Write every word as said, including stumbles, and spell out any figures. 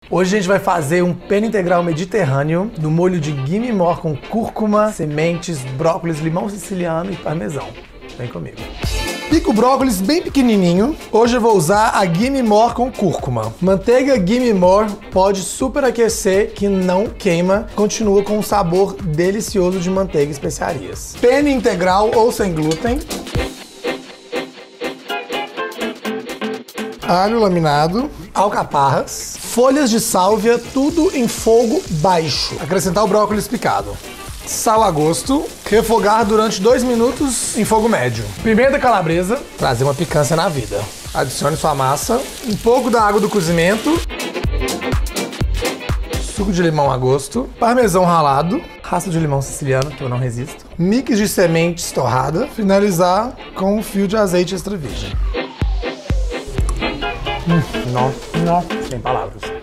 Hoje a gente vai fazer um penne integral mediterrâneo no molho de gimme more com cúrcuma, sementes, brócolis, limão siciliano e parmesão. Vem comigo. Pico o brócolis bem pequenininho. Hoje eu vou usar a gimme more com cúrcuma. Manteiga gimme more pode superaquecer que não queima, continua com um sabor delicioso de manteiga e especiarias. Penne integral ou sem glúten. Alho laminado, alcaparras, folhas de sálvia, tudo em fogo baixo. Acrescentar o brócolis picado. Sal a gosto, refogar durante dois minutos em fogo médio. Pimenta calabresa, trazer uma picância na vida. Adicione sua massa, um pouco da água do cozimento, suco de limão a gosto, parmesão ralado, raspa de limão siciliano, que eu não resisto, mix de sementes torrada, finalizar com um fio de azeite extra virgem. Hum, não, não, sem palavras.